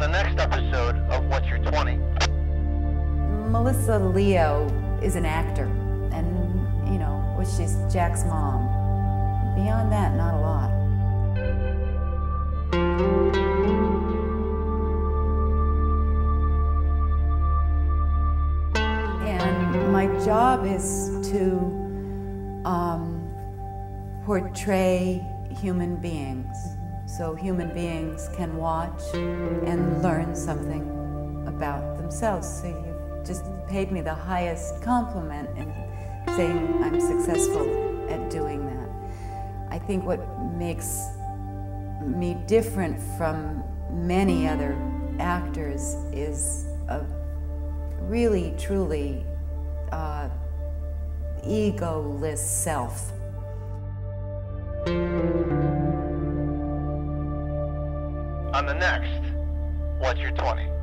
the next episode of What's Your 20. Melissa Leo is an actor, and, you know, well, she's Jack's mom. Beyond that, not a lot. And my job is to portray human beings, so human beings can watch and learn something about themselves. So you've just paid me the highest compliment in saying I'm successful at doing that. I think what makes me different from many other actors is a really, truly egoless self. On the next What's Your 20.